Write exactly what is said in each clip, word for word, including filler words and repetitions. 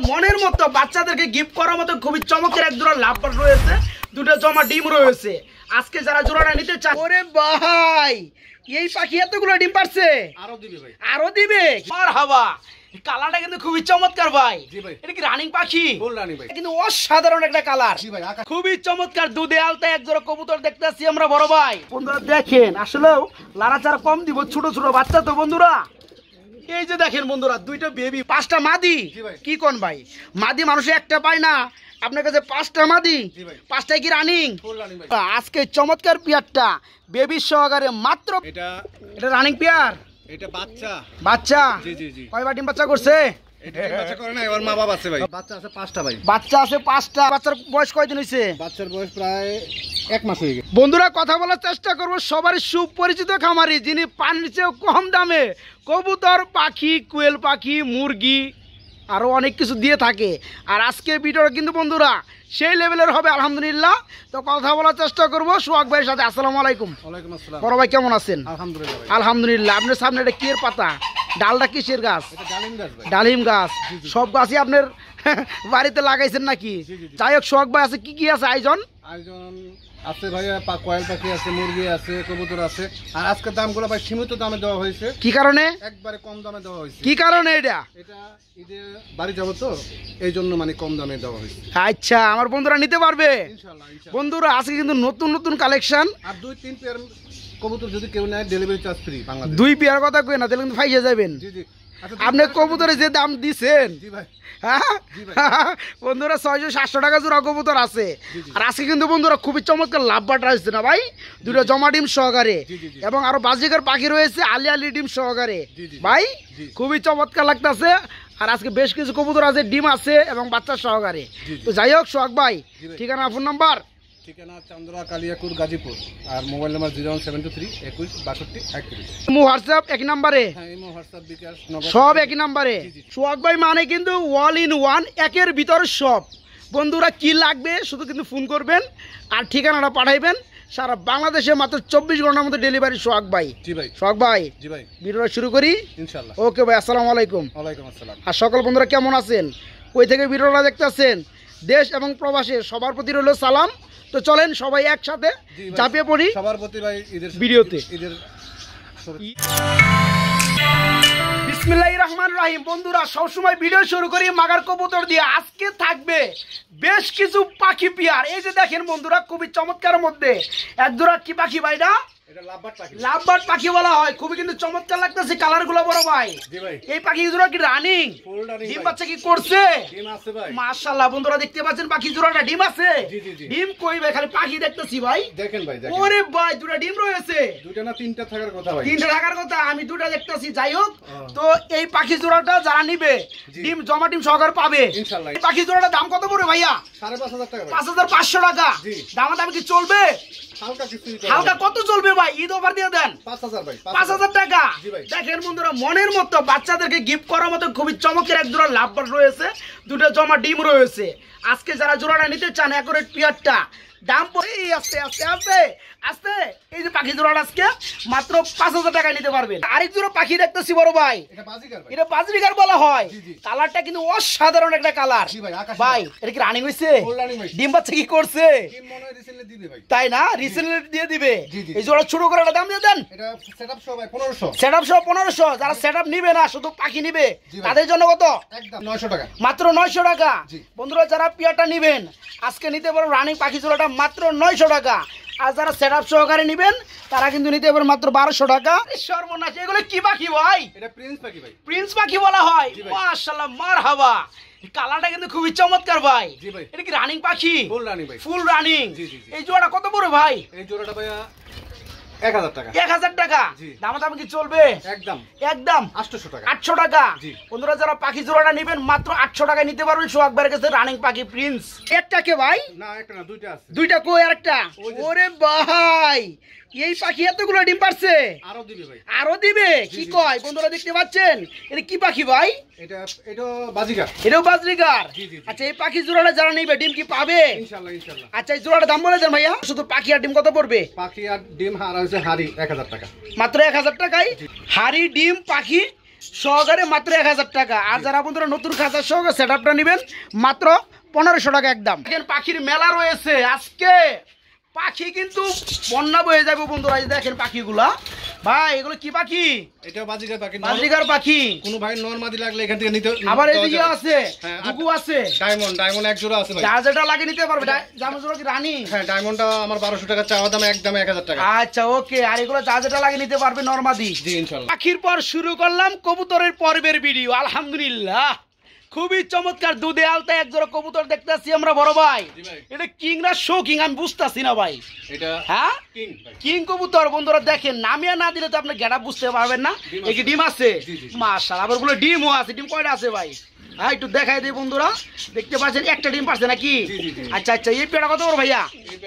মনের মতো বাচ্চাদেরকে গিফট করার মতো খুবই চমৎকার এক জোড়া লাভবার্ড রয়েছে, দুটো জমা ডিম রয়েছে। আজকে যারা জোড়াটা নিতে চান, ওরে ভাই এই পাখি এতগুলো ডিম পারছে, আরো দিবে ভাই, আরো দিবে। মারহাবা, কালারটা কিন্তু খুবই চমৎকার ভাই। এটা কি রানিং পাখি? ফুল রানিং ভাই, কিন্তু অসাধারণ একটা কালার। জি ভাই, খুবই চমৎকার। দুধে আলতা এক জোড়া কবুতর দেখতেছি আমরা বড় ভাই। বন্ধুরা দেখেন, আসলেও লাড়াচাড়া কম দিব, ছোট ছোট বাচ্চা তো বন্ধুরা। এই যে দেখেন বন্ধুরা, দুইটা বেবি, পাঁচটা মাদি। কি কোন ভাই, মাদি মানুষে একটা পায় না, আপনার কাছে পাঁচটা মাদি, পাঁচটাই কি রানিং? আজকে চমৎকার পেয়ারটা বেবি সহকারে মাত্র, এটা এটা রানিং পেয়ার, এটা বাচ্চা বাচ্চা। জি জি জি, কয়বার ডিম বাচ্চা করছে? এটা বাচ্চা করে না, এবার মা বাবা আছে ভাই। বাচ্চা আছে পাঁচটা ভাই, বাচ্চা আছে পাঁচটা। বাচ্চার বয়স কয়দিন হয়েছে? বাচ্চার বয়স প্রায় এক মাস হয়ে গেছে। বন্ধুরা কথা বলার চেষ্টা করবো সবার সুপরিচিত খামারি, যিনি পানির চেয়েও কম দামে কবুতর, পাখি, কোয়েল পাখি, মুরগি আরো অনেক কিছু দিয়ে থাকে। আর আজকে ভিডিওটা কিন্তু বন্ধুরা সেই লেভেলের হবে আলহামদুলিল্লাহ। তো কথা বলার চেষ্টা করবো সোহাগ ভাইয়ের সাথে। আসসালামু আলাইকুম। ওয়ালাইকুম আসসালাম। বড় ভাই কেমন আছেন? আলহামদুলিল্লাহ। আলহামদুলিল্লাহ। আপনার সামনে এটা কিয়ের পাতা, ডালটা কিসের গাছ? এটা ডালিম গাছ ভাই। ডালিম গাছ। সব গাছই আপনার বাড়িতে লাগাইছেন নাকি? যাই হোক সোহাগ ভাই, আছে কি কি আছে আয়োজন? আয়োজন আছে ভাইয়া, কোয়েল পাখি আছে, মুরগি আছে, কবুতর আছে। আর আজকের দামগুলো ভাই সীমিত দামে দেওয়া হয়েছে। কি কারণে? একবারে কম দামে দেওয়া হয়েছে। কি কারণে এটা? এটা ঈদে বাড়ি যাবো তো, এই জন্য মানে কম দামে দেওয়া হয়েছে। আচ্ছা, আমার বন্ধুরা নিতে পারবে ইনশাআল্লাহ ইনশাআল্লাহ। বন্ধুরা আজকে কিন্তু নতুন নতুন কালেকশন। আর দুই তিন পেয়ার কবুতর যদি কেউ নেয়, ডেলিভারি চার্জ ফ্রি বাংলাদেশ। দুই পেয়ার কথা কই না, তাহলে কিন্তু ফাইসে যাবেন। জি জি। আচ্ছা, আপনি কবুতরে যে দাম দিছেন, জি ভাই, হ্যাঁ বন্ধুরা, ছয়শো সাতশো টাকা জোড়া কবুতর আছে। আর আজকে কিন্তু বন্ধুরা খুবই চমৎকার লাভবার্ড আসছে না ভাই, দুটো জমা ডিম সহকারে, এবং আরো বাজিকার পাখি রয়েছে আলি আলি ডিম সহকারে ভাই, খুবই চমৎকার লাগতেছে। আর আজকে বেশ কিছু কবুতর আছে, ডিম আছে এবং বাচ্চা সহকারে। তো যাই হোক সোহাগ ভাই, ঠিকানা, ফোন নাম্বার? ঠিকানা চান্দরা, কালিয়াকুর, গাজীপুর। আর mobile number zero one seven two three একুশ বাষট্টি একত্রিশ। হোয়াটসঅ্যাপ একই নাম্বারে? হ্যাঁ, ইমো, হোয়াটসঅ্যাপ, বিকাশ, সব একই নাম্বারে। সোহাগ ভাই মানে কিন্তু অল ইন ওয়ান, একের ভিতরে সব। বন্ধুরা কি লাগবে শুধু কিন্তু ফোন করবেন আর ঠিকানাটা পাঠাইবেন। সারা বাংলাদেশে মাত্র চব্বিশ ঘন্টার মধ্যে ডেলিভারি সোহাগ ভাই। জি ভাই। সোহাগ ভাই, জি ভাই, ভিডিওটা শুরু করি ইনশাআল্লাহ। ওকে ভাই, আসসালামু আলাইকুম। ওয়ালাইকুম আসসালাম। আর সকল বন্ধুরা কেমন আছেন, কই থেকে ভিডিওটা দেখতেছেন, দেশ এবং প্রবাসে সবার প্রতি রইল সালাম। তো চলেন সবাই একসাথে ঝাঁপিয়ে পড়ি সবার প্রতি ভাই ঈদের ভিডিওতে। ঈদের বিসমিল্লাহির রহমানির রহিম। বন্ধুরা সবসময় ভিডিও শুরু করি মাগার কবুতর দিয়ে। আজকে থাকবে বেশ কিছু পাখি পেয়ার। এই যে দেখেন বন্ধুরা, খুবই চমৎকার মধ্যে এক জোড়া কি পাখি ভাই? না, এটা লাভবার্ড পাখি। লাভবার্ড পাখি বলা হয়। খুবই কিন্তু চমৎকার লাগতেছে কালার গুলো বড় ভাই। জি ভাই। এই পাখি জোড়া কি রানিং? Full running. ডিম বাচ্চা কি করছে? ডিম আছে ভাই। মাশাআল্লাহ বন্ধুরা দেখতে পাচ্ছেন পাখি জোড়াটা ডিম আছে। জি জি জি। ডিম কই ভাই, খালি পাখি দেখতেছি ভাই। দেখেন ভাই, দেখেন। ওরে ভাই, দুটো ডিম রয়েছে। দুটো না তিনটা থাকার কথা ভাই। তিনটা থাকার কথা, আমি দুটো দেখতেছি। যাই হোক, তো এই পাখি জোড়াটা যারা নিবে ডিম জমা ডিম সহকারে পাবে ইনশাআল্লাহ। এই পাখি জোড়াটার দাম কত পড়বে ভাইয়া? সাড়ে পাঁচ হাজার টাকা। পাঁচ হাজার পাঁচশো টাকা। দামা দাম কি চলবে? হালকা কিছু হালকা কত চলবে ভাই? ঈদ অফার দিয়ে দেন। পাঁচ হাজার ভাই, পাঁচ হাজার টাকা। জি ভাই। দেখেন বন্ধুরা, মনের মতো বাচ্চাদেরকে গিফট করার মতো খুবই চমকের এক জোড়া লাভবার্ড রয়েছে, দুটো জমা ডিম রয়েছে। আজকে যারা জোড়াটা নিতে চান একুরেট পেয়ারটা, দাম এই আস্তে আস্তে আস্তে আস্তে এই যে পাখি জোড়াটা আজকে মাত্র পাঁচ হাজার টাকায় নিতে পারবেন। আরেক জোড়া পাখি দেখতেছি বড় ভাই, এটা বাজিকার ভাই। এটা বাজরিকার বলা হয়। কালারটা কিন্তু অসাধারণ একটা কালার ভাই। এটা কি রানিং হইছে? ডিম বাচ্চা কি করছে? ডিম মনে হয় রিসেন্টলি দিবে ভাই। তাই না, রিসেন্টলি দিয়ে দিবে। এই জোড়া ছোট করে একটা দাম দিয়ে দেন। এটা সেটআপ সহ ভাই পনেরোশো। সেটআপ সহ পনেরোশো। যারা সেটআপ নিবে না, শুধু পাখি নিবে, তাদের জন্য কত? একদম নয়শো টাকা। মাত্র নয়শো টাকা। বন্ধুরা যারা পিয়ারটা নিবেন আজকে নিতে পারো রানিং পাখি জোড়াটা মাত্র নয়শো টাকা। আর যারা সেটআপ সহকারে নিবেন তারা কিন্তু নিতে পারবেন মাত্র বারোশো টাকা। সর্বনাশ, এগুলো কি পাখি ভাই? এটা প্রিন্স পাখি ভাই। প্রিন্স পাখি বলা হয়। মাশাআল্লাহ, মারহাবা। কালারটা কিন্তু খুবই চমৎকার ভাই। এটা কি রানিং পাখি? ফুল রানিং ভাই। Full running. এই জোড়াটা কত পড়ে ভাই? এই জোড়াটা ভাইয়া এক হাজার টাকা। এক হাজার টাকা। দাম দাম কি চলবে? একদম একদম আটশো টাকা। আটশো টাকা। বন্ধুরা যারা পাখি জোড়াটা নেবেন মাত্র আটশো টাকায় নিতে পারবেন সোহাগ ভাইয়ের কাছে রানিং পাখি প্রিন্স। একটা কে ভাই? না একটা না, দুইটা আছে। দুইটা কই আর একটা? ওরে ভাই, এই পাখি এতগুলো ডিম পারছে, আরো দিবে ভাই, আরো দিবে। কি কয় বন্ধুরা দেখতে পাচ্ছেন? এটা কি পাখি ভাই? এটা এটা বাজিকার। এটাও বাজরিকার। আচ্ছা, এই পাখি জোড়াটা যারা নিবে ডিম কি পাবে? ইনশাআল্লাহ ইনশাআল্লাহ। আচ্ছা, এই জোড়াটা দাম বলে দেন ভাইয়া। শুধু পাখি আর ডিম কত পড়বে? পাখি আর ডিম হার হচ্ছে হাড়ি এক হাজার টাকা। মাত্র এক হাজার টাকায় হাড়ি ডিম পাখি সহকারে মাত্র এক হাজার টাকা। আর যারা বন্ধুরা নতুন খাঁচা সহকারে সেট আপটা নেবেন মাত্র পনেরোশো টাকা একদম। দেখেন পাখির মেলা রয়েছে আজকে, পাখি কিন্তু বন্যা বয়ে যাবে বন্ধুরা। এই দেখেন পাখিগুলা ভাই, এগুলো কি পাখি? এটা বাজিকার পাখি, বাজিকার পাখি। কোন ভাই নরমাদি লাগলে এখান থেকে নিতে। আবার এদিকে আছে গুগু আছে, ডায়মন্ড ডায়মন্ড এক জোড়া আছে ভাই, যা যেটা লাগে নিতে পারবে। জামা জোড়া কি রানী? হ্যাঁ, ডায়মন্ডটা আমার বারোশো টাকা চাওয়া দাম, একদম এক হাজার টাকা। আচ্ছা ওকে, আর এগুলো যা যেটা লাগে নিতে পারবে নরমাদি। জি ইনশাআল্লাহ। পাখির পর শুরু করলাম কবুতরের পর্বের ভিডিও। আলহামদুলিল্লাহ খুবই চমৎকার দুধে আলতা এক জোড়া কবুতর দেখতেছি আমরা বড় ভাই। এটা কিং না শো কিং আমি বুঝতেছি না ভাই। এটা হ্যাঁ কিং কিং কবুতর বন্ধুরা। দেখেন নামিয়ে না দিলে তো আপনি গেটা বুঝতে পারবেন না। এই কি ডিম আছে? মাশাআল্লাহ, আবার বলে ডিমও আছে। ডিম কয়টা আছে ভাই? হ্যাঁ একটু দেখাই দিই বন্ধুরা, দেখতে পাচ্ছেন একটা ডিম পারছে নাকি? আচ্ছা আচ্ছা, এই পেয়ারা কত বড় ভাইয়া?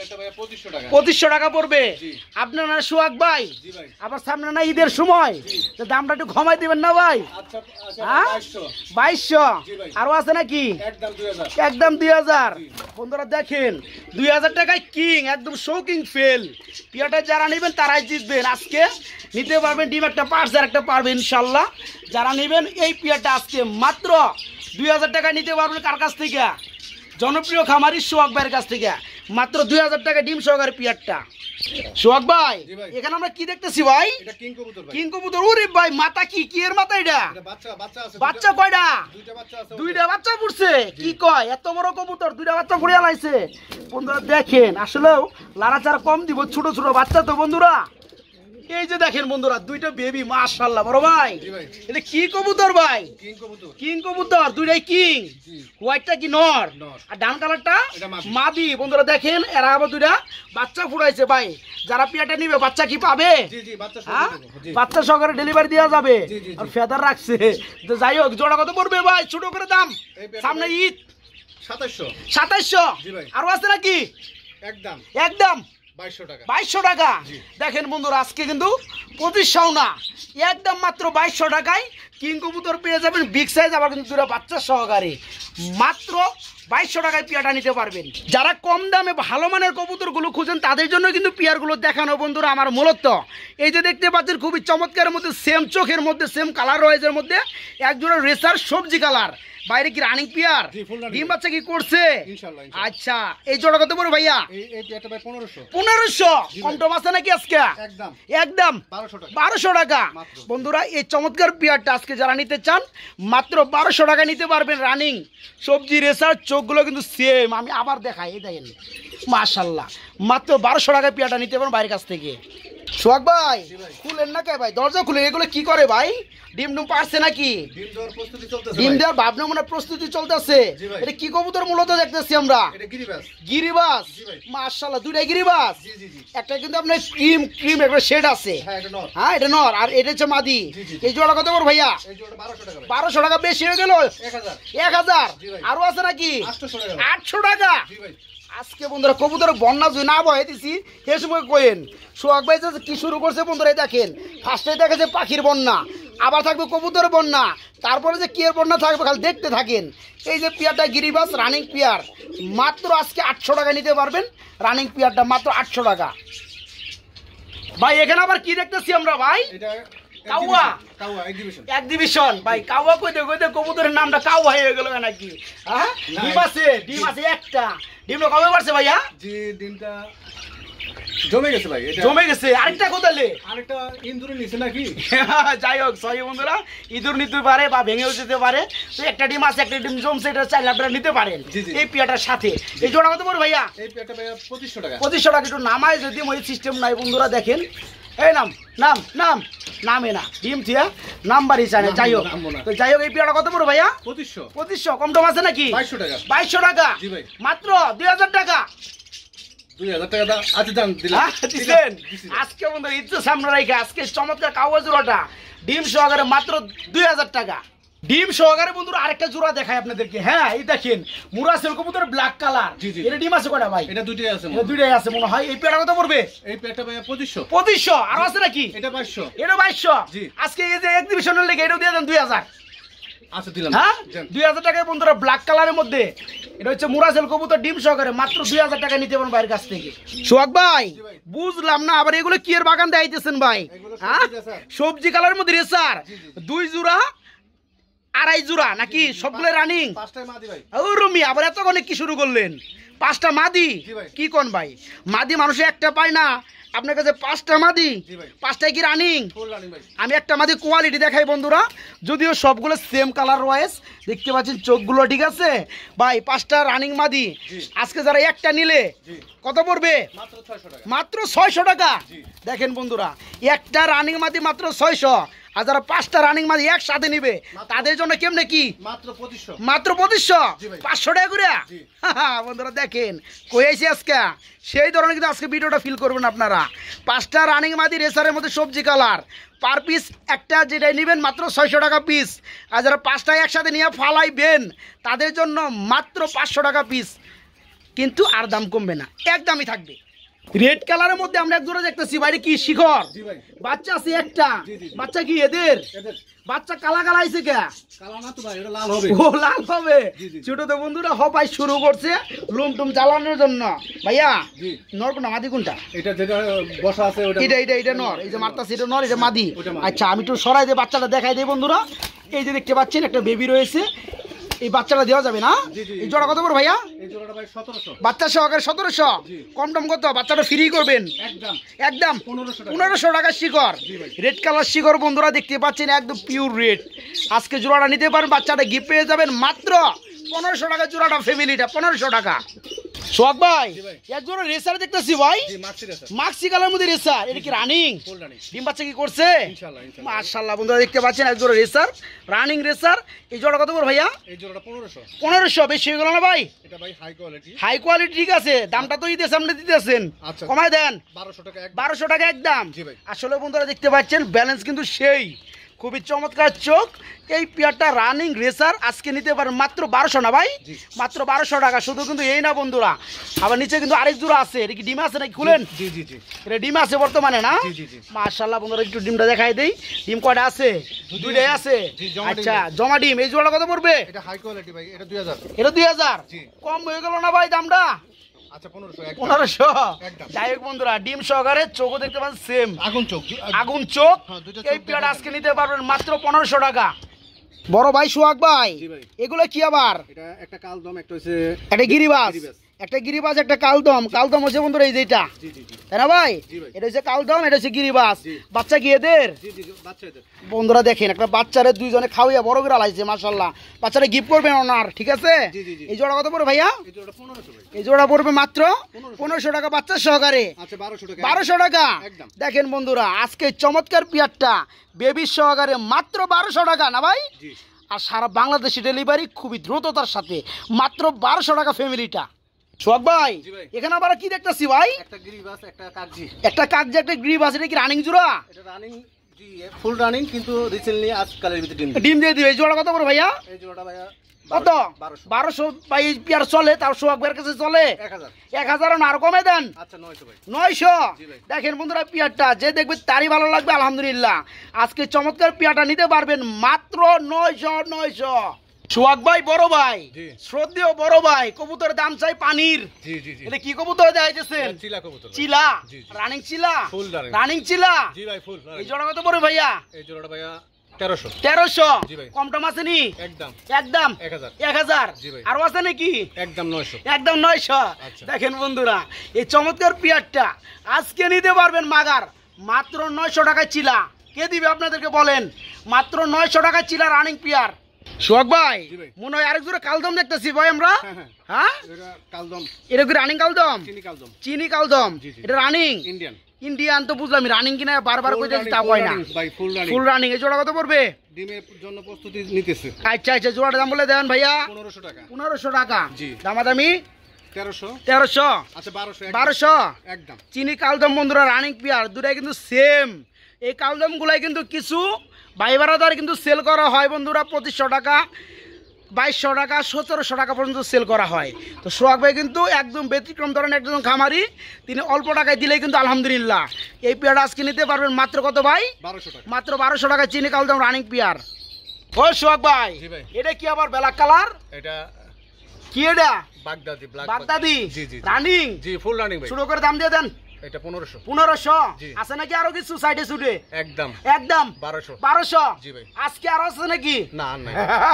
পঁচিশশো টাকা পড়বে। আপনার না সোহাগ ভাই, আবার সামনে না ঈদের সময়, দামটা একটু কমাই দিবেন না ভাই? হ্যাঁ বাইশশো। আরো আছে নাকি? একদম দুই হাজার। বন্ধুরা দেখেন দুই হাজার টাকায় কিং, একদম শৌকিং ফেল। পেয়ারটা যারা নেবেন তারাই জিতবেন। আজকে নিতে পারবেন ডিম একটা পার্স আর একটা পারবে ইনশাল্লাহ। যারা নেবেন এই পেয়ারটা আজকে মাত্র দুই হাজার টাকা নিতে পারবেন। কার কাছ থেকে? জনপ্রিয় খামারি সোহাগ ভাইয়ের কাছ থেকে মাত্র দুই হাজার টাকা ডিম সহকারে পেয়ারটা। সোহাগ ভাই এখানে আমরা কি দেখতেছি ভাই? কিং কবুতর। ওরে ভাই মাথা কি কি এর মাথা? এটা বাচ্চা কয়টা? দুইটা বাচ্চা পড়ছে। কি কয় এত বড় কবুতর দুইটা বাচ্চা পড়ে লাইছে বন্ধুরা। দেখেন আসলেও লাড়াচাড়া কম দিব, ছোট ছোট বাচ্চা তো বন্ধুরা। এই যে দেখেন বন্ধুরা দুইটা বেবি মাশাআল্লাহ বড় ভাই। এটা কি কবুতর ভাই? কিং কবুতর, দুইটাই কিং। হোয়াইটটা কি নর আর ডান কালারটা মাদি। বন্ধুরা দেখেন এরা আবার দুইটা বাচ্চা ফুটাইছে ভাই। যারা পেয়ারটা নিবে বাচ্চা কি পাবে? হ্যাঁ বাচ্চা সহকারে ডেলিভারি দেওয়া যাবে। আর ফেদার রাখছে। যাই হোক জোড়া কত পড়বে ভাই? ছোট করে দাম, সামনে ঈদ। সাতাইশশো। সাতাইশশো। আরো আছে নাকি? একদম একদম বাইশশো টাকা। দেখেন বন্ধুরা আজকে কিন্তু পঁচিশশো না, একদম মাত্র বাইশশো টাকায় কিং কবুতর পেয়ে যাবেন বিগ সাইজ, আবার কিন্তু দুটো বাচ্চা সহকারে মাত্র বাইশশো টাকায় পেয়ারটা নিতে পারবেন। যারা কম দামে ভালো মানের কবুতরগুলো খুঁজেন তাদের জন্য কিন্তু পেয়ারগুলো দেখানো বন্ধুরা আমার মূলত। এই যে দেখতে পাচ্ছেন খুবই চমৎকারের মধ্যে সেম চোখের মধ্যে সেম কালার রয়েছে, এর মধ্যে একজোড়া রেসার সবজি কালার। বাইরে কি রানিং পিয়ার? ডিম বাচ্চা কি করছে? আচ্ছা এই জোড়া কত বড় ভাইয়া? পনেরোশো। কম টম আছে নাকি আজকে? একদম বারোশো টাকা। বন্ধুরা এই চমৎকার পিয়ারটা আজকে যারা নিতে চান মাত্র বারোশো টাকা নিতে পারবেন। রানিং সবজি রেসার, চোখগুলো কিন্তু সেম। আমি আবার দেখাই, এই দেখেন মাশাআল্লাহ মাত্র বারোশো টাকা পিয়ারটা নিতে পারেন বাইরের কাছ থেকে। সোহাগ ভাই খুলেন না কে ভাই? দরজা খুলে। এগুলো কি করে ভাই? ডিম ডিম পারছে নাকি? ডিম দেওয়ার ভাবনা মনে প্রস্তুতি চলতেছে। এটা কি কবুতর মূলত দেখতেছি আমরা? গিরিবাস। মাশাআল্লাহ দুইটাই গিরিবাস। একটা কিন্তু আপনার ক্রিম ক্রিম একটা শেড আছে। হ্যাঁ এটা নর আর এটা হচ্ছে মাদি। এই জোড়া কত বড় ভাইয়া? বারোশো টাকা। বেশি হয়ে গেল এক হাজার। আরো আছে নাকি? আটশো টাকা। আজকে বন্ধুরা কবুতর বন্যা যদি না বয়ে দিছি সে সময় কোয়েন সোহাগ ভাই কি শুরু করছে বন্ধুরা। দেখেন ফার্স্টে দেখেছে পাখির বন্যা, আবার থাকবে কবুতর বন্যা, তারপরে যে কি এর বন্যা থাকবে খালি দেখতে থাকেন। এই যে পেয়ারটা গিরিবাস রানিং পেয়ার মাত্র আজকে আটশো টাকা নিতে পারবেন। রানিং পেয়ারটা মাত্র আটশো টাকা ভাই। এখানে আবার কি দেখতেছি আমরা ভাই? কাউয়া এক্সিবিশন ভাই। কাউয়া কইতে কইতে কবুতরের নামটা কাউয়া হয়ে গেল নাকি? হ্যাঁ ডিম আছে, ডিম আছে একটা। ডিমটা কবে পারছে ভাইয়া? জি ডিমটা জমে গেছে ভাই। এটা জমে গেছে। আরেকটা কোথালে? আরেকটা ইন্দুরে নিছে নাকি? যাই হোক সরি বন্ধুরা, ইঁদুর নিতে পারে বা ভেঙেও যেতে পারে। তো একটা ডিম আছে, একটা ডিম জমছে, এটা চাইলে আপনারা নিতে পারেন এই পেয়ারটার সাথে। এই জোড়া কত পড়বে ভাইয়া? এই পেয়ারটা ভাইয়া পঁচিশশো টাকা। পঁচিশশো টাকা। একটু নামায় যদি ওই সিস্টেম নাই বন্ধুরা। দেখেন এই নাম নাম নাম নামে না ডিম থিয়া নাম্বারই চায় না। যাই হোক তো যাই হোক এই পেয়ারটা কত পড়বে ভাইয়া? পঁচিশশো। পঁচিশশো। কম টম আছে নাকি? বাইশশো টাকা। বাইশশো টাকা মাত্র দুই হাজার টাকা। দুই হাজার টাকা দাম আচ্ছা দাম দিলেন আজকে বন্ধু ইচ্ছে সামনে রেখে। আজকে চমৎকার কাওয়া জোড়াটা ডিম সহকারে মাত্র দুই হাজার টাকা। ডিম সহকারে বন্ধুরা আরেকটা জোড়া দেখাই আপনাদেরকে। হ্যাঁ এই দেখেন মুরাসেল কবুতর ব্ল্যাক কালার। এটা ডিম আছে কয়টা ভাই? এটা দুইটাই আছে। এটা দুইটাই আছে মনে হয়। এই পেয়ারটা কত পড়বে? এই পেয়ারটা ভাইয়া পঁচিশশো। পঁচিশশো। আর আছে নাকি? এটা বাইশশো। এটা বাইশশো। আজকে এই যে এক্সিবিশনের লেগে এটাও দিয়ে দেন দুই হাজার। আচ্ছা দিলাম হ্যাঁ দেন। দুই হাজার টাকায় বন্ধুরা ব্ল্যাক কালারের মধ্যে এটা হচ্ছে মুরাসেল কবুতর ডিম সহকারে মাত্র দুই হাজার টাকা নিতে পারেন ভাইয়ের কাছ থেকে। সোহাগ ভাই জি ভাই। বুঝলাম না আবার এগুলো কি এর বাগান দেখাইতেছেন ভাই? এগুলো হ্যাঁ সবজি রেসার। সবজি কালারের মধ্যে রেসার জি, জি, জি। দুই জোড়া আড়াই জোড়া নাকি সবগুলো রানিং? পাঁচটায় মাদি ভাই। ও রুমি আবার এত অনেক কি শুরু করলেন? পাঁচটা মাদি? জি ভাই। কি কোন ভাই মাদি মানুষে একটা পায় না, আপনার কাছে পাঁচটা মাদি? জি ভাই। পাঁচটায় কি রানিং? ফুল রানিং ভাই। আমি একটা মাদি কোয়ালিটি দেখাই বন্ধুরা, যদিও সবগুলো সেম কালার ওয়াইজ দেখতে পাচ্ছেন চোখগুলো ঠিক আছে ভাই। পাঁচটা রানিং মাদি জি। আজকে যারা একটা নিলে জি কত পড়বে? মাত্র ছয়শো টাকা। মাত্র ছয়শো টাকা। জি। দেখেন বন্ধুরা একটা রানিং মাদি মাত্র ছয়শো, আর যারা পাঁচটা রানিং মাদি একসাথে নিবে তাদের জন্য কেমনে কি? মাত্র পঁচিশশো। মাত্র পঁচিশশো। জি ভাই। পাঁচশো টাকা করে জি। বন্ধুরা দেখেন কই আইছি আজকে সেই ধরনের কিন্তু আজকে ভিডিওটা ফিল করবেন আপনারা। পাঁচটা রানিং মাদি রেসারের মধ্যে সবজি কালার পার পিস একটা যেটাই নেবেন মাত্র ছয়শো টাকা পিস, আর যারা পাঁচটা একসাথে নিয়ে ফালাইবেন তাদের জন্য মাত্র পাঁচশো টাকা পিস, কিন্তু আর দাম কমবে না, একদমই থাকবে। রেড কালারের মধ্যে আমরা এক জোড়া দেখতেছি বাইরে কি শিখর জি ভাই। বাচ্চা আছে একটা। জি, জি, জি। বাচ্চা কি এদের? এদের বাচ্চা কালা কালা আইছে কে? কালো না তো ভাই, এটা লাল হবে। ও লাল হবে। জি, জি, জি। ছোট তো বন্ধুরা হপাই শুরু করছে লুম টুম জ্বালানোর জন্য। ভাইয়া জি। নর কোনটা মাদি কোনটা? এটা যেটা বসা আছে ওটা। এটা এটা এটা নর, এই যে মারতাছে এটা নর, এটা মাদি। ওটা মাদি। আচ্ছা আমি একটু সরাই দিয়ে বাচ্চাটা দেখাই দিই বন্ধুরা। এই যে দেখতে পাচ্ছেন একটা বেবি রয়েছে, এই বাচ্চাটা দেওয়া যাবে না? জি, জি। এই জোড়া কত করে ভাইয়া? এই জোড়াটা ভাই সতেরোশো। বাচ্চা সহকারে সতেরোশো। জি। কম টম কত? বাচ্চাটা ফ্রি করবেন একদম একদম পনেরোশো টাকা। পনেরোশো টাকা শিকর। জি ভাই। রেড কালার শিকর বন্ধুরা দেখতে পাচ্ছেন একদম পিওর রেড। আজকে জোড়াটা নিতে পারেন, বাচ্চাটা গিফট পেয়ে যাবেন মাত্র পনেরোশো টাকা জোড়াটা, ফ্যামিলিটা পনেরোশো টাকা। সোহাগ ভাই জি ভাই। এক জোড়া রেসার দেখতেছি ভাই, জি মার্সি রেসার। মাক্সি কালার মধ্যে রেসার, এটা কি রানিং? Full running. ডিম বাচ্চা কি করছে? ইনশাআল্লাহ ইনশাআল্লাহ। মাশাআল্লাহ বন্ধুরা দেখতে পাচ্ছেন এক জোড়া রেসার, রানিং রেসার। এই জোড়া কত করে ভাইয়া? এই জোড়াটা পনেরোশো। পনেরোশো। বেশি হয়ে গেল না ভাই? এটা ভাই হাই কোয়ালিটি। হাই কোয়ালিটি ঠিক আছে, দামটা তো ঈদের সামনে দিতেছেন, আচ্ছা। কমায় দেন। বারোশো টাকা এক। বারোশো টাকা একদম। জি ভাই। আসলে বন্ধুরা দেখতে পাচ্ছেন ব্যালেন্স কিন্তু সেই খুবই চমৎকার চোখ। এই পেয়ারটা রানিং রেসার আজকে নিতে পারেন মাত্র বারোশো না ভাই? জি। মাত্র বারোশো টাকা। শুধু কিন্তু এই না বন্ধুরা, আবার নিচে কিন্তু আরেক জোড়া আছে। এটা কি ডিম আছে নাকি? খুলেন। জি জি জি। এটা ডিম আছে বর্তমানে না? জি, জি, জি। মাশাআল্লাহ বন্ধুরা একটু ডিমটা দেখাই দেই। ডিম কয়টা আছে? দুইটাই আছে। জি, জমা ডিম। আচ্ছা জমা ডিম। এই জোড়া কত পড়বে? এটা হাই কোয়ালিটি ভাই, এটা দুই হাজার। এটা দুই হাজার। জি। কম হয়ে গেল না ভাই দামটা? আচ্ছা পনেরোশো এক। পনেরোশো। একদম। যাই হোক বন্ধুরা ডিম সহকারে চোখও দেখতে পাচ্ছেন সেম আগুন চোখ। আগুন চোখ। হ্যাঁ, দুইটা এই চোখ পেয়ার দেখা আজকে নিতে পারবেন মাত্র পনেরোশো টাকা। বড় ভাই সোহাগ ভাই জি ভাই। এগুলো কি আবার? এটা একটা কালদম, একটা হচ্ছে একটা গিরিবাজ, গিরিবাজ। একটা গিরিবাজ একটা কালদম। কালদম হচ্ছে বন্ধুরা এই যেটা, জি জি জি। তাই না ভাই? জি ভাই। এটা হচ্ছে কালদম, এটা হচ্ছে গিরিবাজ। জি। বাচ্চা কি এদের? জি জি বাচ্চা এদের। বন্ধুরা দেখেন একটা বাচ্চারে দুইজনে খাওয়াইয়া বড় করে লাইছে মাশাআল্লাহ। বাচ্চারা গিফট করবেন ওনার, ঠিক আছে? জি, জি, জি। এই জোড়া কত পড়বে ভাইয়া? এই জোড়াটা পনেরোশো ভাই। এই জোড়া পড়বে মাত্র পনেরোশো। পনেরোশো টাকা বাচ্চা সহকারে। আচ্ছা বারোশো টাকা। বারোশো টাকা। একদম। দেখেন বন্ধুরা আজকে চমৎকার পেয়ারটা বেবির সহকারে মাত্র বারোশো টাকা না ভাই? জি। আর সারা বাংলাদেশে ডেলিভারি খুবই দ্রুততার সাথে মাত্র বারোশো টাকা ফ্যামিলিটা। সোহাগ ভাই জি ভাই। এখানে আবার কি দেখতেছি ভাই? একটা গিরিবাস, একটা কাকজি। একটা কাকজা একটা গ্রিপ আছে, এটা কি রানিং জোড়া? এটা রানিং। জি ফুল রানিং, কিন্তু রিসেন্টলি আজকালের ভিতরে ডিম। ডিম দিয়ে দিবে। এই জোড়া কত করে ভাইয়া? এই জোড়াটা ভাইয়া কত? বারোশো। বারোশো ভাই পেয়ার চলে, তার সোহাগ ভাইয়ের কাছে চলে এক হাজার। এক হাজার না আরো কমে দেন। আচ্ছা নয়শো ভাই। নয়শো। জি ভাই। দেখেন বন্ধুরা পিয়ারটা যে দেখবে তারই ভালো লাগবে আলহামদুলিল্লাহ। আজকে চমৎকার পিয়ারটা নিতে পারবেন মাত্র নয়শো। নয়শো। সোহাগ ভাই বড় ভাই, জি। শ্রদ্ধেয় বড় ভাই, কবুতরের দাম চাই পানির। জি জি জি। এটা কি কবুতর দেখাইতেছেন? চিলা কবুতর। চিলা। জি, জি। রানিং চিলা। Full running। রানিং চিলা। জি ভাই ফুল। এই জোড়া কত পড়ে ভাইয়া? এই জোড়াটা ভাইয়া তেরোশো। তেরোশো। জি ভাই। কম টম আছে নি? একদম একদম এক হাজার। এক হাজার। জি ভাই। আরো আছে নাকি? একদম নয়শো। একদম নয়শো। আচ্ছা। দেখেন বন্ধুরা এই চমৎকার পিয়ারটা আজকে নিতে পারবেন মাগার মাত্র নয়শো টাকায় চিলা। কে দিবে আপনাদেরকে বলেন? মাত্র নয়শো টাকায় চিলা রানিং পিয়ার। সোহাগ ভাই জি ভাই। মনে হয় আরেক জোড়া কালদম দেখতেছি ভাই আমরা। হ্যাঁ, হ্যাঁ। হ্যাঁ এটা কালদম, এটা কি রানিং কালদম? চিনি কালদম। চিনি কালদম। জি, জি। এটা রানিং ইন্ডিয়ান। ইন্ডিয়ান তো বুঝলাম, রানিং কিনা বারবার Full কইতে running, তা full কয় না। running ভাই, ফুল রানিং। Full running. এই জোড়া কত পড়বে? ডিমের জন্য প্রস্তুতি নিতেছে। আচ্ছা আচ্ছা জোড়াটা দাম বলে দেন ভাইয়া। পনেরোশো টাকা। পনেরোশো টাকা। জি। দামাদামি তেরোশো। তেরোশো। আচ্ছা বারোশো। বারোশো। একদম। চিনি কালদম বন্ধুরা রানিং পিয়ার দুটাই কিন্তু সেম। এই কালদম গুলাই কিন্তু কিছু ভাই বারাদার কিন্তু সেল করা হয় বন্ধুরা পঁচিশশো টাকা, বাইশশো টাকা, সতেরোশো টাকা পর্যন্ত সেল করা হয়। তো সোহাগ ভাই কিন্তু একদম ব্যতিক্রম ধরনের একজন খামারি, তিনি অল্প টাকায় দিলেই কিন্তু আলহামদুলিল্লাহ এই পেয়ারটা আজকে নিতে পারবেন মাত্র কত ভাই? বারোশো টাকা। মাত্র বারোশো টাকা চিনি কালদম রানিং পিয়ার। ও সোহাগ ভাই, জি ভাই। এটা কি আবার ব্ল্যাক কালার? এটা কি এটা? বাগদাদি, ব্ল্যাক বাগদাদি জি জি রানিং। জি ফুল রানিং ভাই। শুরু করে দাম দিয়ে দেন। এটা পনেরোশো। পনেরোশো জি। আছে নাকি আরো কিছু সাইডে সুডে? একদম একদম বারোশো। বারোশো জি ভাই। আজকে আরো আছে নাকি? না আর নাই।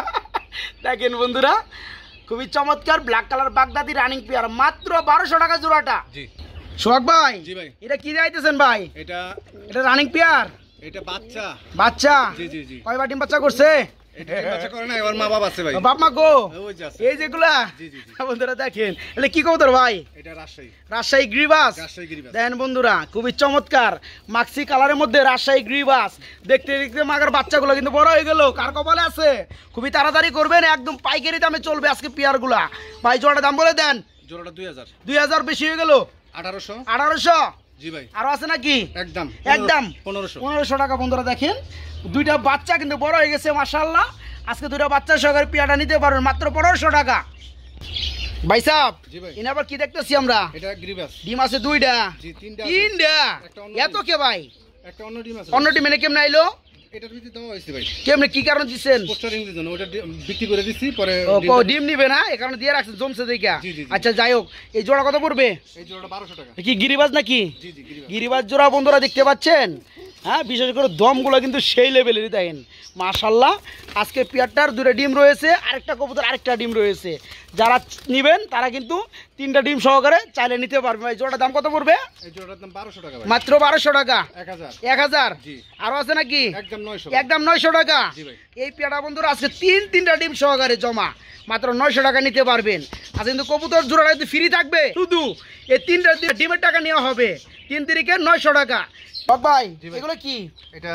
দেখেন বন্ধুরা, খুবই চমৎকার ব্ল্যাক কালার বাগদাদি রানিং পেয়ার, মাত্র বারোশো টাকা জোড়াটা। জি সোহাগ ভাই, জি ভাই। এটা কি যাইতেছেন ভাই? এটা এটা রানিং পেয়ার এটা বাচ্চা। বাচ্চা? জি জি জি। কয়বার ডিম বাচ্চা করছে? এটা ডিম বাচ্চা করে না, এবার মা বাবা আছে ভাই। বাপ মা গো, ওই যে আছে। এই যেগুলা জি জি জি। বন্ধুরা দেখেন, এলে কি কবুতর ভাই? এটা রাজশাহী। রাজশাহী গ্রিবাস। রাজশাহী গিরিবাস। দেখেন বন্ধুরা, খুবই চমৎকার মাক্সি কালারের মধ্যে রাজশাহী গ্রিবাস। দেখতে দেখতে মাগার বাচ্চাগুলো কিন্তু বড় হয়ে গেল। কার কপালে আছে? খুবই তাড়াতাড়ি করবেন, একদম পাইকারি দামে চলবে আজকে পেয়ারগুলা। ভাই জোড়াটা দাম বলে দেন। জোড়াটা দুই হাজার। দুই হাজার বেশি হয়ে গেল। আঠারোশো। আঠারোশো। জি ভাই। আরো আছে নাকি? একদম একদম পনেরোশো। পনেরোশো টাকা। বন্ধুরা দেখেন, দুইটা বাচ্চা কিন্তু বড় হয়ে গেছে মাশাআল্লাহ। আজকে দুইটা বাচ্চা সহকারে পেয়ারটা নিতে পারবেন মাত্র পনেরোশো টাকা। ভাই সাহেব, জি ভাই। এনে আবার কি দেখতেছি আমরা? এটা গিরিবাস। ডিম আছে দুইটা। জি তিনটা আছে। তিনটা? একটা অন্য এত কে ভাই? একটা অন্য ডিম আছে। অন্য ডিম এনে কেমনে আইলো? এটা দিতে দেওয়া হয়েছে ভাই। কেমনে, কি কারণ দিচ্ছেন? পোস্টারিং এর জন্য ওটা ডি- বিক্রি করে দিছি, পরে ও, ডিমটা- ক- ডিম নিবে না, এ কারণে দিয়ে রাখছেন জমছে দেখা। জি, জি, জি। আচ্ছা যাই হোক, এই জোড়া কত পড়বে? এই জোড়াটা বারোশো টাকা। এ কি গিরিবাজ নাকি? জি জি গিরিবাস। গিরিবাজ জোড়া বন্ধুরা দেখতে পাচ্ছেন। হ্যাঁ, বিশেষ করে দমগুলো কিন্তু সেই লেভেলেরই। দেখেন মাশাআল্লাহ, আজকে পেয়ারটার দুটো ডিম রয়েছে, আরেকটা কবুতর আরেকটা ডিম রয়েছে। যারা নিবেন তারা কিন্তু তিনটা ডিম সহকারে চাইলে নিতে পারবে। ভাই জোড়াটার দাম কত পড়বে? এই জোড়াটার দাম বারোশো টাকা ভাই। মাত্র বারোশো টাকা। এক হাজার। এক হাজার? জি। আরো আছে নাকি? একদম নয়শো। একদম নয়শো টাকা। জি ভাই। এই পেয়ারটা বন্ধুরা আজকে তিন তিনটা ডিম সহকারে জমা, মাত্র নয়শো টাকা নিতে পারবেন। আজ কিন্তু কবুতর জোড়াটা কিন্তু ফ্রি থাকবে, শুধু এই তিনটা ডিমের টাকা নেওয়া হবে। তিন তিরিকে নয়শো টাকা। ভাই জি ভাই। এগুলো কি? এটা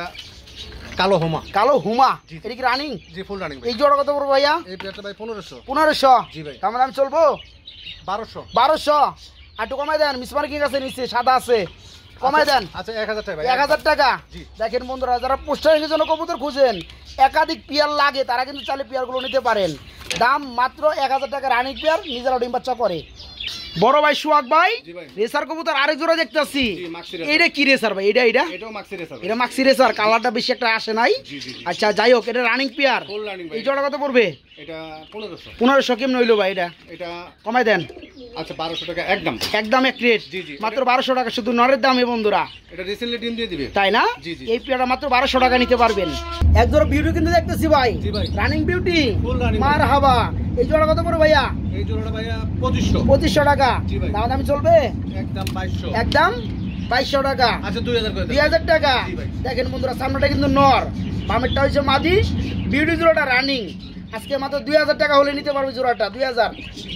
কালো হোমা। কালো হুমা। জি। এটা কি রানিং? জি ফুল রানিং ভাই। এই জোড়া কত পড়বে ভাইয়া? এই পেয়ারটা ভাই পনেরোশো। পনেরোশো। জি ভাই। আমার দাম চলবো বারোশো। বারোশো। আর একটু কমাই দেন, মিসমার কি আছে নিচে সাদা আছে, কমাই দেন। আচ্ছা এক হাজার টাকা ভাই। এক হাজার টাকা। জি। দেখেন বন্ধুরা, যারা পোস্টারিংয়ের জন্য কবুতর খুঁজেন, একাধিক পেয়ার লাগে, তারা কিন্তু চাইলে পেয়ারগুলো নিতে পারেন। দাম মাত্র এক হাজার টাকা রানিং পেয়ার, নিজেরা ডিম বাচ্চা করে। বড় ভাই সোহাগ ভাই, জি ভাই। রেসার কবুতর আরেক জোড়া দেখতেছি। জি, মাক্সি রেসার। এটা কি রেসার ভাই? এটা এটা এটাও মাক্সি রেসার ভাই। এটা মাক্সি রেসার, কালারটা বেশি একটা আসে নাই। জি জি জি। আচ্ছা যাই হোক, এটা রানিং পেয়ার। ফুল রানিং ভাই। এই জোড়া কত পড়বে? এটা পনেরোশো। পনেরোশো। কেমন হইলো ভাই এটা? এটা কমাই দেন। আচ্ছা বারোশো টাকা একদম। একদম এক রেট। জি, জি। মাত্র বারোশো টাকা, শুধু নরের দামে বন্ধুরা, এটা রিসেন্টলি ডিম দিয়ে দিবে। তাই না? জি, জি। এই পেয়ারটা মাত্র বারোশো টাকা নিতে পারবেন। এক জোড়া বিউটি কিন্তু দেখতেছি ভাই। জি ভাই। Running beauty. Full running. মার হাবা। এই জোড়া কত পড়বে ভাইয়া? এই জোড়াটা ভাইয়া পঁচিশশো। পঁচিশশো টাকা। জি ভাই। দাম দামি চলবে? একদম বাইশশো। একদম বাইশশো টাকা। আচ্ছা দুই হাজার করে দেন। দুই হাজার টাকা। জি ভাই। দেখেন বন্ধুরা, সামনেটা কিন্তু নর, বামেরটা হচ্ছে মাদি। বিউটি জোড়াটা রানিং, আজকে মাত্র দুই হাজার টাকা হলে নিতে পারবে জোড়াটা। দুই হাজার।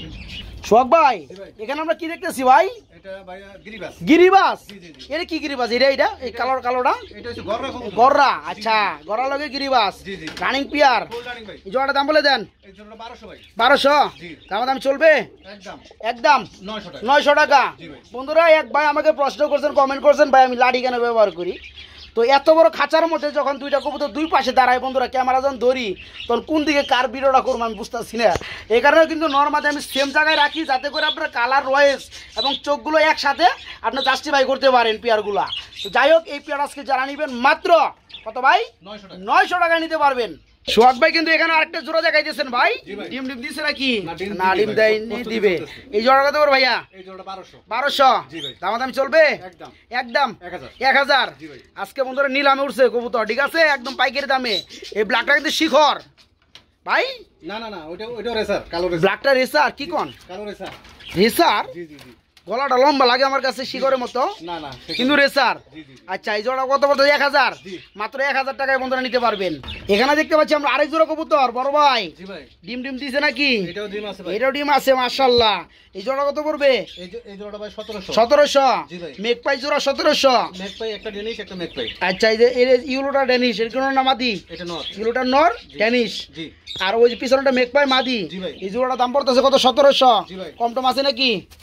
সোহাগ ভাই, জি ভাই। এখানে আমরা কি দেখতেছি ভাই? এটা ভাইয়া গিরিবাস। গিরিবাস। জি, জি, জি। এটা কি গিরিবাস? এটা এটা এই কালোর কালোটা এটা হচ্ছে গররা কবুতর। গররা। আচ্ছা, গররা লগে গিরিবাস। জি, জি। Running pair. ফুল রানিং ভাই। এই জোড়াটা দাম বলে দেন। এই জোড়াটা বারোশো ভাই। বারোশো। জি। দাম দাম চলবে? একদম একদম নয়শো টাকা। নয়শো টাকা। জি ভাই। বন্ধুরা, এক ভাই আমাকে প্রশ্ন করছেন, কমেন্ট করছেন, ভাই আমি লাঠি কেন ব্যবহার করি? তো এত বড় খাঁচার মধ্যে যখন দুইটা কবুতর দুই পাশে দাঁড়ায় বন্ধুরা, ক্যামেরা যখন ধরি, তখন কোন দিকে কার ভিডিওটা করবো আমি বুঝতেছি না। এই কারণে কিন্তু নর্মালি আমি সেম জায়গায় রাখি, যাতে করে আপনার কালার রয়েস এবং চোখগুলো একসাথে আপনার জাস্টিফাই করতে পারেন পেয়ারগুলা। তো যাই হোক, এই পেয়ার আজকে যারা নিবেন মাত্র কত ভাই? নয়শো টাকা। নয়শো টাকায় নিতে পারবেন। সোহাগ ভাই কিন্তু এখানে আরেকটা জোড়া দেখাইতেছেন ভাই। জি ভাই। ডিম ডিম দিছে নাকি? না, ডিম না, দিবে ডিম ভাই। দেয়নি, প্রস্তুতি দিবে। চলতেছে। এই জোড়া কত করে ভাইয়া? এই জোড়াটা বারোশো। বারোশো। জি ভাই। দামাদামি চলবে? একদম একদম এক হাজার। এক হাজার। জি ভাই। আজকে বন্ধুরা নিলামে উঠছে কবুতর, ঠিক আছে, একদম পাইকারি দামে। এই ব্ল্যাকটা কিন্তু শিখর ভাই। না না না, ওইটা ওইটাও রেসার, কালো রেসার। ব্ল্যাকটা রেসার কি কোন? কালো রেসার। রেসার? জি জি জি। গলাটা লম্বা লাগে আমার কাছে শিখরের মতো, না না সেটা- কিন্তু রেসার। জি, জি, জি। আচ্ছা, এই জোড়া কত বলতো? এক হাজার। জি। মাত্র এক হাজার টাকায় বন্ধুরা নিতে পারবেন। এখানে দেখতে পাচ্ছি আমরা আরেক জোড়া কবুতর, বড় ভাই। জি ভাই। ডিম ডিম দিছে নাকি? এটাও ডিম আছে ভাই। এটাও ডিম আছে মাশাআল্লাহ। এই জোড়া কত পড়বে? এই যে এই জোড়াটা ভাই সতেরোশো। সতেরোশো। জি ভাই। মেঘ পাই জোড়া সতেরোশো। মেক পাই একটা ডেনিশ একটা মেক পাই। আচ্ছা, এই যে এর ইউলোটা ড্যানিশ, এর কোনো না মাদি? এটা নর। ইউলোটা নর, ড্যানিশ। জি আর ওই যে পিছনটা মেঘ পাই মাদি। জি ভাই। এই জোড়াটা দাম পড়তেছে কত? সতেরোশো। জি ভাই। কম টম আছে নাকি?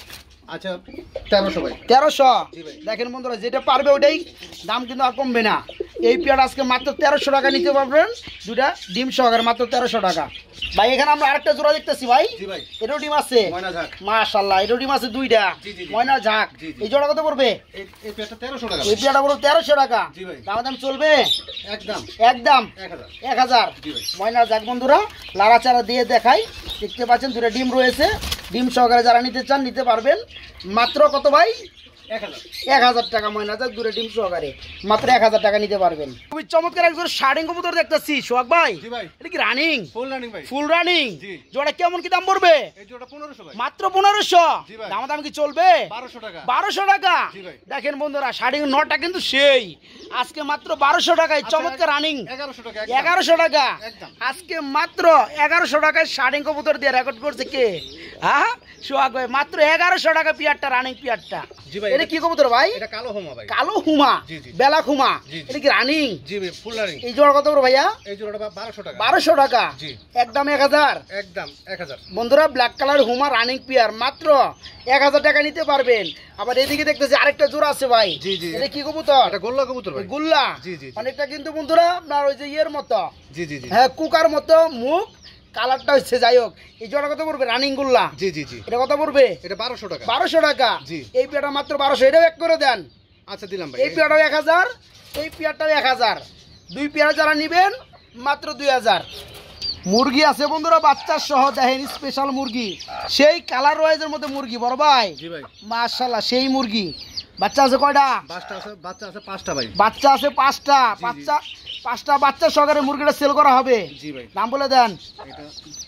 আচ্ছা তেরোশো ভাই। তেরোশো জি ভাই। দেখেন বন্ধুরা, যেটা পারবে ওটাই দাম কিন্তু আর কমবে না। এই পেয়ার আজকে মাত্র তেরোশো টাকা নিতে পারবেন, দুটা ডিম সহকারে মাত্র তেরোশো টাকা। ভাই এখানে আমরা আরেকটা জোড়া দেখতেছি ভাই, জি ভাই। এটাও ডিম আছে, ময়না ঝাঁক। মাশাআল্লাহ, এটাও ডিম আছে দুইটা, জি, জি, জি। ময়না ঝাঁক। জি, জি। এই জোড়া কত পড়বে? এই- এই পেয়ারটা তেরোশো টাকা এই পেয়ারটা পড়বে তেরোশো টাকা। জি ভাই। দাম দাম চলবে একদম একদম এক হাজার। এক হাজার। জি ভাই। ময়না ঝাঁক বন্ধুরা, লাড়াচাড়া দিয়ে দেখাই, দেখতে পাচ্ছেন দুটা ডিম রয়েছে, ডিম সহকারে যারা নিতে চান নিতে পারবেন। মাত্র কত ভাই? এক হাজার। এক হাজার টাকা ময়না ঝাঁক দুটো ডিম সহকারে মাত্র এক হাজার টাকা নিতে পারবেন। খুবই চমৎকার একজন শার্টিং কবুতর দেখতেছি সোহাগ ভাই, জি ভাই। এটা কি রানিং? ফুল রানিং ভাই। Full running. জি। জোড়া কেমন কি দাম পড়বে? এই জোড়া পনেরোশো ভাই। মাত্র পনেরোশো। জি ভাই। দাম দাম কি চলবে? বারোশো টাকা। বারোশো টাকা। জি ভাই। দেখেন বন্ধুরা, শার্টিং নটা কিন্তু সেই আজকে মাত্র বারোশো টাকায় চমৎকার রানিং। এগারোশো টাকা। এগারোশো টাকা একদম। আজকে মাত্র এগারোশো টাকায় শার্টিং কবুতর দিয়ে রেকর্ড করছে কে? হ্যাঁ সোহাগ ভাই, মাত্র এগারোশো টাকা পিয়ারটা, রানিং পিয়ারটা। জি ভাই। এটা কি কবুতর ভাই? এটা কালো হোমা ভাই। কালো হুমা, জি, জি। বেলা হুমা। জি, জি। এটা কি রানিং? জি ভাই ফুল রানিং। এই জোড়া কত করে ভাইয়া? এই জোড়াটা বারোশো টাকা। বারোশো টাকা। জি। একদম এক হাজার। একদম এক হাজার। বন্ধুরা, ব্ল্যাক কালার হুমা রানিং পিয়ার মাত্র এক হাজার টাকা নিতে পারবেন। আবার এদিকে দেখতেছি আরেকটা জোড়া আছে ভাই। জি, জি। এটা কি কবুতর? এটা গোল্লা কবুতর ভাই। গুল্লা। জি, জি, জি। অনেকটা কিন্তু বন্ধুরা আপনার ওই যে ইয়ের মতো, জি জি জি। হ্যাঁ কুকার মতো মুখ, কালারটা হচ্ছে। যাই হোক, এই জোড়া কত পড়বে? রানিং গুল্লা। জি জি জি। এটা কত পড়বে? এটা বারোশো টাকা। বারোশো টাকা। জি। এই পেয়ারটা মাত্র বারোশো, এটাও এক করে দেন। আচ্ছা দিলাম ভাই। এই পেয়ারটাও এক হাজার, এই পেয়ারটাও এক হাজার। দুই পেয়ার যারা নিবেন মাত্র দুই হাজার। মুরগি আছে বন্ধুরা বাচ্চা সহ, দেখেন স্পেশাল মুরগি, সেই কালার ওয়াইজের মধ্যে মুরগি বড় ভাই, জি ভাই। মাশাআল্লাহ সেই মুরগি। বাচ্চা আছে কয়টা? বাচ্চা আছে বাচ্চা আছে পাঁচটা ভাই। বাচ্চা আছে পাঁচটা। জি। বাচ্চা পাঁচটা বাচ্চা সহকারে মুরগিটা সেল করা হবে। জি ভাই। দাম বলে দেন এটা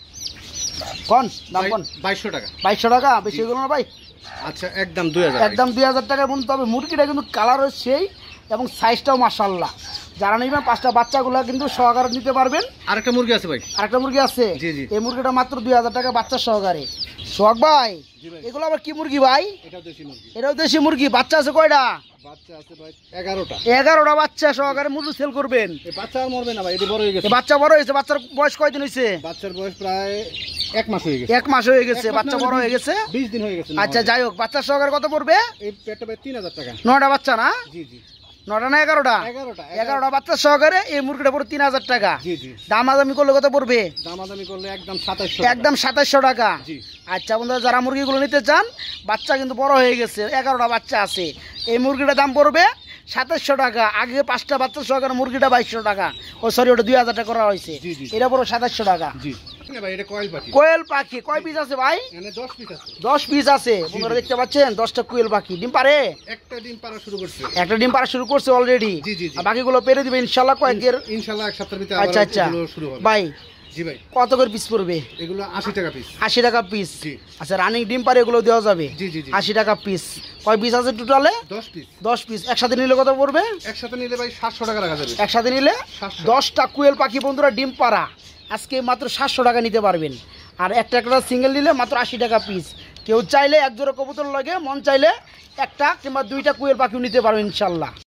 কোন দাম কোন? বাইশশো টাকা। বাইশশো টাকা। বেশি হলো না ভাই? আচ্ছা একদম দুই হাজার। একদম দুই হাজার টাকা বন্ধু। তবে মুরগিটা কিন্তু কালার সেই এবং সাইজটাও মাশাআল্লাহ। যারা নেবেন পাঁচটা বাচ্চাগুলো কিন্তু সহকারে নিতে পারবেন। আরেকটা মুরগি আছে ভাই। আরেকটা মুরগি আছে। জি, জি। এই মুরগিটা মাত্র দুই হাজার টাকা বাচ্চা সহকারে। সোহাগ ভাই, জি ভাই। এগুলো আবার কি মুরগি ভাই? এটা দেশি মুরগি। এটাও দেশি মুরগি। বাচ্চা আছে কয়টা? বাচ্চা আছে ভাই এগারোটা। এগারোটা বাচ্চা সহকারে মুরগি সেল করবেন। এই বাচ্চা আর মরবে না ভাই, এটি বড় হয়ে এ গেছে। বাচ্চা বড় হয়েছে। বাচ্চার বয়স কয়দিন হয়েছে? বাচ্চার বয়স প্রায় এক মাস হয়ে গেছে। এক মাস হয়ে গেছে। এক মাস বাচ্চা না, বড় বিশ- হয়ে গেছে। বিশ দিন হয়ে গেছে। আচ্ছা যাই হোক, বাচ্চা সহকারে কত পড়বে? এই পেটটা ভাই তিন হাজার টাকা। নয়টা বাচ্চা না? জি জি। নটা না এগারোটা? এগারোটা। এগারোটা বাচ্চা সহকারে এই মুরগিটা পড়ে তিন হাজার টাকা। জি জি। দামাদামি করলে কত পড়বে? দামাদামি করলে একদম সাতাশশো। একদম সাতাশশো টাকা। জি। আচ্ছা বন্ধুরা, যারা মুরগিগুলো নিতে চান, বাচ্চা কিন্তু বড় হয়ে গেছে, এগারোটা বাচ্চা আছে, এই মুরগিটার দাম পড়বে সাতাশশো টাকা। আগে পাঁচটা বাচ্চা সহকারে মুরগিটা বাইশশো টাকা, ও সরি ওটা দুই হাজার টাকা করা হয়েছে। জি, জি। এটা পড়বে সাতাশশো টাকা। জি ভাই। এটা কয়েল পাখি। কোয়েল পাখি কয় পিস আছে ভাই? এখানে দশ পিস আছে। দশ পিস আছে বন্ধুরা, জি। দেখতে পাচ্ছেন দশটা কোয়েল পাখি। ডিম পারে? একটা ডিম পাড়া শুরু করছে। একটা ডিম পাড়া শুরু করছে অলরেডি। জি, জি, জি। বাকিগুলো পেরে দিবে ইনশাল্লাহ কয়েকের। ইনশাআল্লাহ এক সপ্তাহের ভিতরে আচ্ছা আবার আচ্ছা এগুলো শুরু হবে। ভাই, জি ভাই। কত করে পিস পড়বে? এগুলো আশি টাকা পিস। আশি টাকা পিস। জি। আচ্ছা রানিং ডিম পারে এগুলো দেওয়া যাবে? জি, জি, জি। আশি টাকা পিস। কয় পিস আছে টোটালে? দশ পিস। দশ পিস। একসাথে নিলে কত পড়বে? একসাথে নিলে ভাই সাতশো টাকা রাখা যাবে। একসাথে নিলে সাতশো। দশটা কুয়েল পাখি বন্ধুরা ডিম পাড়া আজকে মাত্র সাতশো টাকা নিতে পারবেন। আর একটা একটা সিঙ্গেল নিলে মাত্র আশি টাকা পিস। কেউ চাইলে এক জোড়া কবুতর লাগে, মন চাইলে একটা কিংবা দুইটা কুয়েল পাখিও নিতে পারবেন ইনশাল্লাহ।